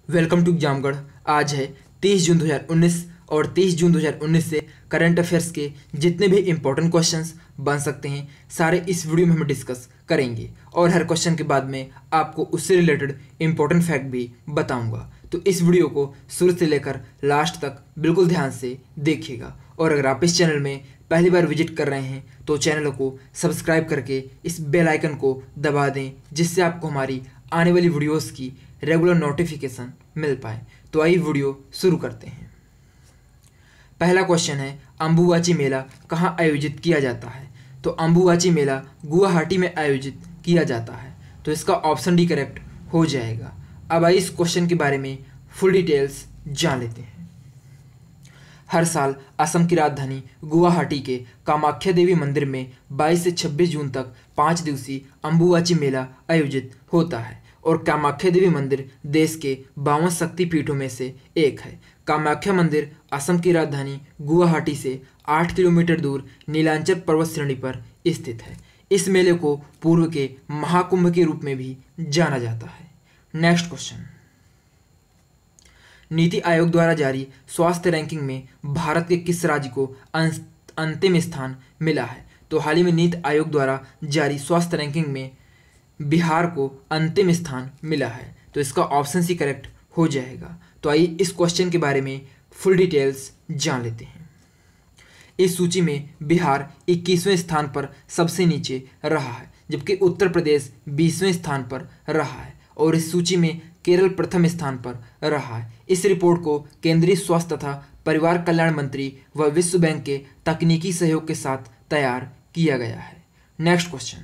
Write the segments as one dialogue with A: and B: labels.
A: Welcome to एग्जामगढ़। आज है 23 जून 2019 और 23 जून 2019 से करंट अफेयर्स के जितने भी इंपॉर्टेंट क्वेश्चंस बन सकते हैं सारे इस वीडियो में हम डिस्कस करेंगे और हर क्वेश्चन के बाद में आपको उससे रिलेटेड इंपॉर्टेंट फैक्ट भी बताऊंगा। तो इस वीडियो को शुरू से लेकर लास्ट तक बिल्कुल ध्यान से देखिएगा और अगर आप इस चैनल में पहली बार विजिट कर रहे हैं तो चैनल को सब्सक्राइब करके इस बेल आइकन को दबा दें जिससे आपको हमारी आने वाली वीडियोस की रेगुलर नोटिफिकेशन मिल पाए। तो आइए वीडियो शुरू करते हैं। पहला क्वेश्चन है, अंबुबाची मेला कहाँ आयोजित किया जाता है? तो अंबुबाची मेला गुवाहाटी में आयोजित किया जाता है। तो इसका ऑप्शन डी करेक्ट हो जाएगा। अब आइए इस क्वेश्चन के बारे में फुल डिटेल्स जान लेते हैं। हर साल असम की राजधानी गुवाहाटी के कामाख्या देवी मंदिर में 22 से 26 जून तक 5 दिवसीय अंबुबाची मेला आयोजित होता है और कामाख्या देवी मंदिर देश के 52 शक्तिपीठों में से एक है। कामाख्या मंदिर असम की राजधानी गुवाहाटी से 8 किलोमीटर दूर नीलांचल पर्वत श्रेणी पर स्थित है। इस मेले को पूर्व के महाकुंभ के रूप में भी जाना जाता है। नेक्स्ट क्वेश्चन, नीति आयोग द्वारा जारी स्वास्थ्य रैंकिंग में भारत के किस राज्य को अंतिम स्थान मिला है? तो हाल ही में नीति आयोग द्वारा जारी स्वास्थ्य रैंकिंग में बिहार को अंतिम स्थान मिला है। तो इसका ऑप्शन सी करेक्ट हो जाएगा। तो आइए इस क्वेश्चन के बारे में फुल डिटेल्स जान लेते हैं। इस सूची में बिहार 21वें स्थान पर सबसे नीचे रहा है जबकि उत्तर प्रदेश 20वें स्थान पर रहा है और इस सूची में केरल प्रथम स्थान पर रहा है। इस रिपोर्ट को केंद्रीय स्वास्थ्य तथा परिवार कल्याण मंत्री व विश्व बैंक के तकनीकी सहयोग के साथ तैयार किया गया है। नेक्स्ट क्वेश्चन,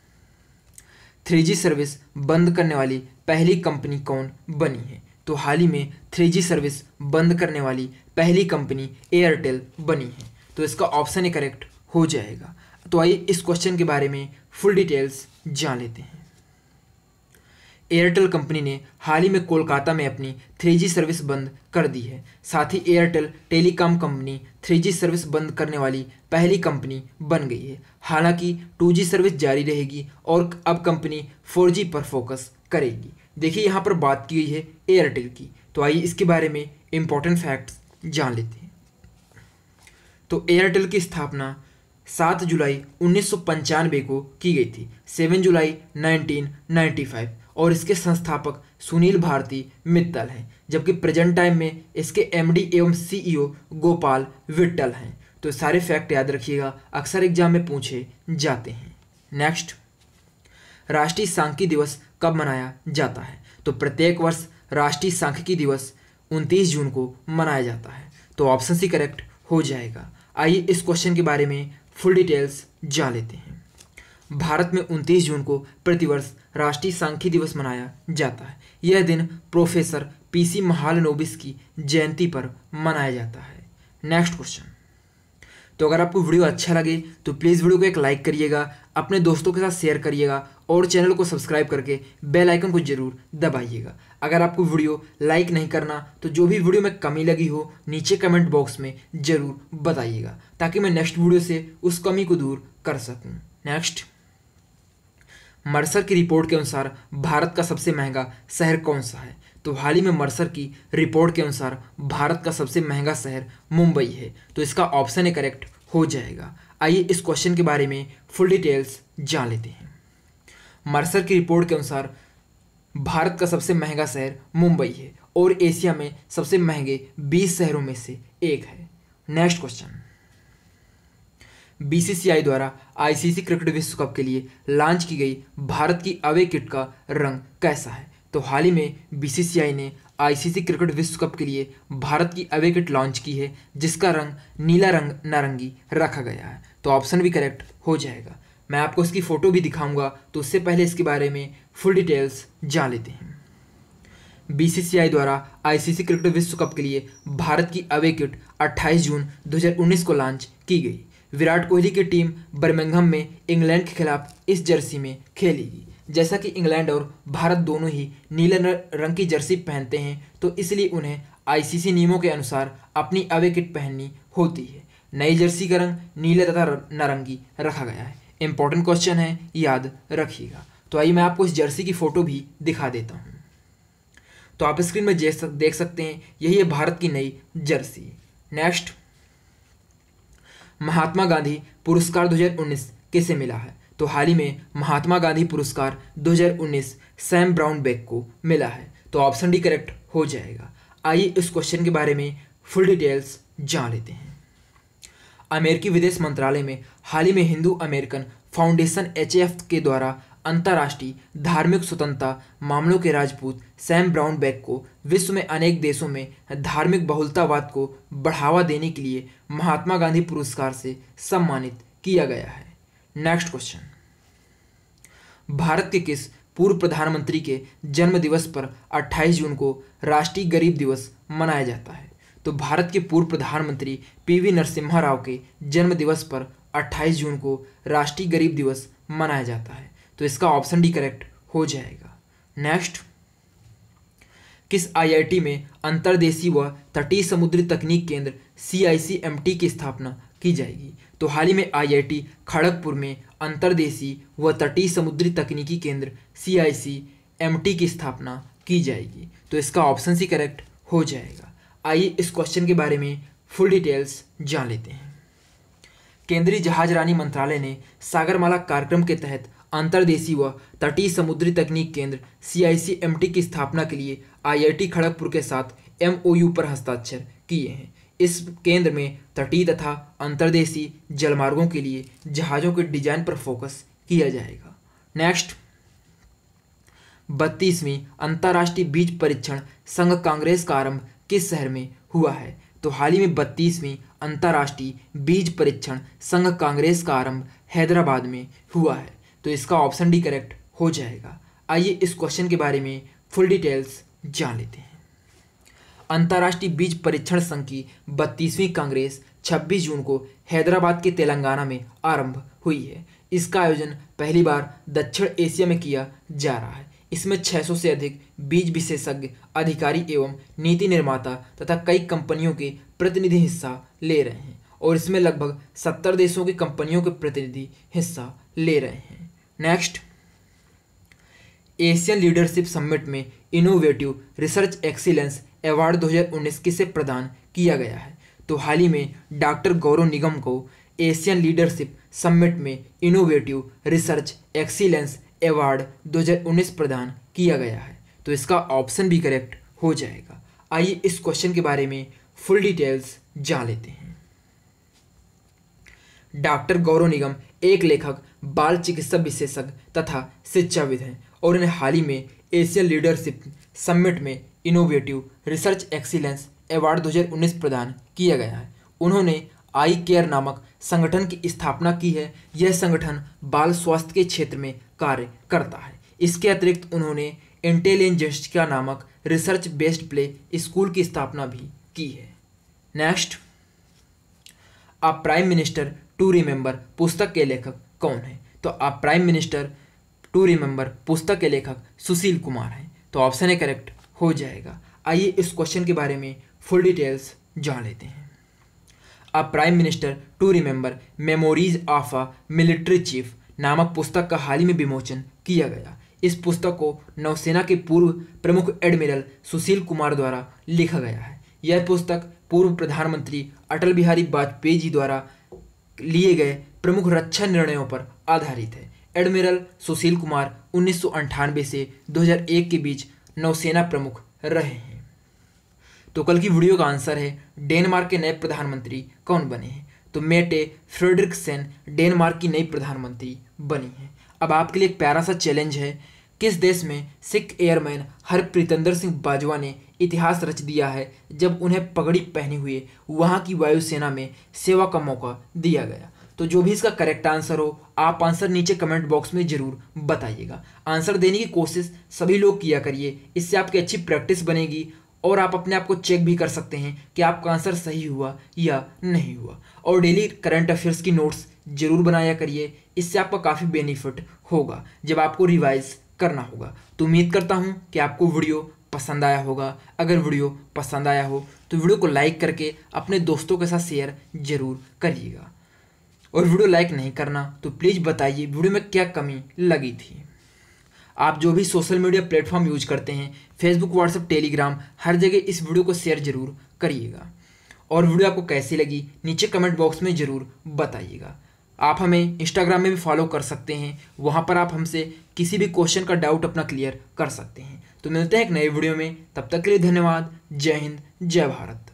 A: 3G सर्विस बंद करने वाली पहली कंपनी कौन बनी है? तो हाल ही में 3G सर्विस बंद करने वाली पहली कंपनी एयरटेल बनी है। तो इसका ऑप्शन ए करेक्ट हो जाएगा। तो आइए इस क्वेश्चन के बारे में फुल डिटेल्स जान लेते हैं। एयरटेल कंपनी ने हाल ही में कोलकाता में अपनी 3G सर्विस बंद कर दी है। साथ ही Airtel telecom company 3G service बंद करने वाली पहली कंपनी बन गई है। हालांकि 2G सर्विस जारी रहेगी और अब कंपनी 4G पर फोकस करेगी। देखिए यहाँ पर बात की गई है एयरटेल की। तो आइए इसके बारे में इंपॉर्टेंट फैक्ट्स जान लेते हैं। तो एयरटेल की स्थापना 7 जुलाई 1995 को की गई थी, 7 जुलाई 1995 और इसके संस्थापक सुनील भारती मित्तल हैं जबकि प्रेजेंट टाइम में इसके एमडी एवं सीईओ गोपाल विट्टल हैं। तो सारे फैक्ट याद रखिएगा, अक्सर एग्जाम में पूछे जाते हैं। नेक्स्ट, राष्ट्रीय सांख्यिकी दिवस कब मनाया जाता है? तो प्रत्येक वर्ष राष्ट्रीय सांख्यिकी दिवस 29 जून को मनाया जाता है। तो ऑप्शन सी करेक्ट हो जाएगा। आइए इस क्वेश्चन के बारे में फुल डिटेल्स जान लेते हैं। भारत में 29 जून को प्रतिवर्ष राष्ट्रीय सांख्यिकी दिवस मनाया जाता है। यह दिन प्रोफेसर PC महालनोबिस की जयंती पर मनाया जाता है। नेक्स्ट क्वेश्चन, तो अगर आपको वीडियो अच्छा लगे तो प्लीज़ वीडियो को एक लाइक करिएगा, अपने दोस्तों के साथ शेयर करिएगा और चैनल को सब्सक्राइब करके बेल आइकन को जरूर दबाइएगा। अगर आपको वीडियो लाइक नहीं करना तो जो भी वीडियो में कमी लगी हो नीचे कमेंट बॉक्स में ज़रूर बताइएगा ताकि मैं नेक्स्ट वीडियो से उस कमी को दूर कर सकूँ। नेक्स्ट, मर्सर की रिपोर्ट के अनुसार भारत का सबसे महंगा शहर कौन सा है? तो हाल ही में मर्सर की रिपोर्ट के अनुसार भारत का सबसे महंगा शहर मुंबई है। तो इसका ऑप्शन ए करेक्ट हो जाएगा। आइए इस क्वेश्चन के बारे में फुल डिटेल्स जान लेते हैं। मर्सर की रिपोर्ट के अनुसार भारत का सबसे महंगा शहर मुंबई है और एशिया में सबसे महंगे 20 शहरों में से एक है। नेक्स्ट क्वेश्चन, BCCI द्वारा ICC क्रिकेट विश्व कप के लिए लॉन्च की गई भारत की अवे किट का रंग कैसा है? तो हाल ही में BCCI ने ICC क्रिकेट विश्व कप के लिए भारत की अवे किट लॉन्च की है जिसका रंग नीला रंग नारंगी रखा गया है। तो ऑप्शन भी करेक्ट हो जाएगा। मैं आपको इसकी फ़ोटो भी दिखाऊंगा तो उससे पहले इसके बारे में फुल डिटेल्स जान लेते हैं। BCCI द्वारा ICC क्रिकेट विश्व कप के लिए भारत की अवे किट 28 जून 2019 को लॉन्च की गई। विराट कोहली की टीम बर्मिंघम में इंग्लैंड के खिलाफ इस जर्सी में खेलेगी। जैसा कि इंग्लैंड और भारत दोनों ही नीले रंग की जर्सी पहनते हैं तो इसलिए उन्हें ICC नियमों के अनुसार अपनी अवे किट पहननी होती है। नई जर्सी का रंग नीले तथा नारंगी रखा गया है। इंपॉर्टेंट क्वेश्चन है, याद रखिएगा। तो आइए मैं आपको इस जर्सी की फ़ोटो भी दिखा देता हूँ। तो आप स्क्रीन में देख सकते हैं, यही है भारत की नई जर्सी। नेक्स्ट, महात्मा गांधी पुरस्कार 2019 किसे मिला है? तो हाल ही में महात्मा गांधी पुरस्कार 2019 सैम ब्राउनबैक को मिला है। तो ऑप्शन डी करेक्ट हो जाएगा। आइए इस क्वेश्चन के बारे में फुल डिटेल्स जान लेते हैं। अमेरिकी विदेश मंत्रालय में हाल ही में हिंदू अमेरिकन फाउंडेशन HAF के द्वारा अंतर्राष्ट्रीय धार्मिक स्वतंत्रता मामलों के राजपूत सैम ब्राउनबैक को विश्व में अनेक देशों में धार्मिक बहुलतावाद को बढ़ावा देने के लिए महात्मा गांधी पुरस्कार से सम्मानित किया गया है। नेक्स्ट क्वेश्चन, भारत के किस पूर्व प्रधानमंत्री के जन्म दिवस पर 28 जून को राष्ट्रीय गरीब दिवस मनाया जाता है? तो भारत के पूर्व प्रधानमंत्री PV नरसिम्हा राव के जन्म दिवस पर 28 जून को राष्ट्रीय गरीब दिवस मनाया जाता है। तो इसका ऑप्शन डी करेक्ट हो जाएगा। नेक्स्ट, किस IIT में अंतर्देशीय व तटीय समुद्री तकनीक केंद्र CICMT की स्थापना की जाएगी? तो हाल ही में IIT खड़गपुर में अंतर्देशीय व तटीय समुद्री तकनीकी केंद्र CICMT की स्थापना की जाएगी। तो इसका ऑप्शन सी करेक्ट हो जाएगा। आइए इस क्वेश्चन के बारे में फुल डिटेल्स जान लेते हैं। केंद्रीय जहाजरानी मंत्रालय ने सागरमाला कार्यक्रम के तहत अंतर्देशीय व तटीय समुद्री तकनीक केंद्र CICMT की स्थापना के लिए IIT खड़गपुर के साथ MOU पर हस्ताक्षर किए हैं। इस केंद्र में तटीय तथा अंतर्देशीय जलमार्गों के लिए जहाज़ों के डिजाइन पर फोकस किया जाएगा। नेक्स्ट, 32वीं अंतर्राष्ट्रीय बीज परीक्षण संघ कांग्रेस का आरंभ किस शहर में हुआ है? तो हाल ही में 32वीं अंतर्राष्ट्रीय बीज परीक्षण संघ कांग्रेस का आरंभ हैदराबाद में हुआ है। तो इसका ऑप्शन डी करेक्ट हो जाएगा। आइए इस क्वेश्चन के बारे में फुल डिटेल्स जान लेते हैं। अंतर्राष्ट्रीय बीज परीक्षण संघ की 32वीं कांग्रेस 26 जून को हैदराबाद के तेलंगाना में आरंभ हुई है। इसका आयोजन पहली बार दक्षिण एशिया में किया जा रहा है। इसमें 600 से अधिक बीज विशेषज्ञ, अधिकारी एवं नीति निर्माता तथा कई कंपनियों के प्रतिनिधि हिस्सा ले रहे हैं और इसमें लगभग 70 देशों की कंपनियों के प्रतिनिधि हिस्सा ले रहे हैं। नेक्स्ट, एशियन लीडरशिप समिट में इनोवेटिव रिसर्च एक्सीलेंस अवार्ड 2019 किसे प्रदान किया गया है? तो हाल ही में डॉक्टर गौरव निगम को एशियन लीडरशिप समिट में इनोवेटिव रिसर्च एक्सीलेंस अवार्ड 2019 प्रदान किया गया है। तो इसका ऑप्शन भी करेक्ट हो जाएगा। आइए इस क्वेश्चन के बारे में फुल डिटेल्स जान लेते हैं। डॉक्टर गौरव निगम एक लेखक, बाल चिकित्सा विशेषज्ञ तथा शिक्षाविद हैं और इन्हें हाल ही में एशियन लीडरशिप समिट में इनोवेटिव रिसर्च एक्सीलेंस अवार्ड 2019 प्रदान किया गया है। उन्होंने आई केयर नामक संगठन की स्थापना की है। यह संगठन बाल स्वास्थ्य के क्षेत्र में कार्य करता है। इसके अतिरिक्त उन्होंने इंटेलिजेंसिया नामक रिसर्च बेस्ड प्ले स्कूल की स्थापना भी की है। Next, a prime minister to remember पुस्तक के लेखक कौन है? तो a prime minister to remember पुस्तक के लेखक सुशील कुमार हैं। तो ऑप्शन ए करेक्ट हो जाएगा। आइए इस क्वेश्चन के बारे में फुल डिटेल्स जान लेते हैं। A prime minister to remember memories of a military chief नामक पुस्तक का हाल ही में विमोचन किया गया। इस पुस्तक को नौसेना के पूर्व प्रमुख एडमिरल सुशील कुमार द्वारा लिखा गया है। यह पुस्तक पूर्व प्रधानमंत्री अटल बिहारी वाजपेयी जी द्वारा लिए गए प्रमुख रक्षा निर्णयों पर आधारित है। एडमिरल सुशील कुमार 1998 से 2001 के बीच नौसेना प्रमुख रहे हैं। तो कल की वीडियो का आंसर है डेनमार्क के नए प्रधानमंत्री कौन बने हैं? तो मेटे फ्रेडरिक्सेन डेनमार्क की नई प्रधानमंत्री बनी है। अब आपके लिए एक प्यारा सा चैलेंज है। किस देश में सिख एयरमैन हरप्रीतंदर सिंह बाजवा ने इतिहास रच दिया है जब उन्हें पगड़ी पहने हुए वहां की वायुसेना में सेवा का मौका दिया गया? तो जो भी इसका करेक्ट आंसर हो आप आंसर नीचे कमेंट बॉक्स में जरूर बताइएगा। आंसर देने की कोशिश सभी लोग किया करिए, इससे आपकी अच्छी प्रैक्टिस बनेगी और आप अपने आप को चेक भी कर सकते हैं कि आपका आंसर सही हुआ या नहीं हुआ। और डेली करंट अफेयर्स की नोट्स जरूर बनाया करिए, इससे आपका काफ़ी बेनिफिट होगा जब आपको रिवाइज करना होगा। तो उम्मीद करता हूँ कि आपको वीडियो पसंद आया होगा। अगर वीडियो पसंद आया हो तो वीडियो को लाइक करके अपने दोस्तों के साथ शेयर जरूर करिएगा, और वीडियो लाइक नहीं करना तो प्लीज़ बताइए वीडियो में क्या कमी लगी थी। आप जो भी सोशल मीडिया प्लेटफॉर्म यूज करते हैं, फेसबुक, व्हाट्सएप, टेलीग्राम, हर जगह इस वीडियो को शेयर जरूर करिएगा। और वीडियो आपको कैसी लगी नीचे कमेंट बॉक्स में ज़रूर बताइएगा। आप हमें इंस्टाग्राम में भी फॉलो कर सकते हैं, वहाँ पर आप हमसे किसी भी क्वेश्चन का डाउट अपना क्लियर कर सकते हैं। तो मिलते हैं एक नए वीडियो में, तब तक के लिए धन्यवाद। जय हिंद, जय भारत।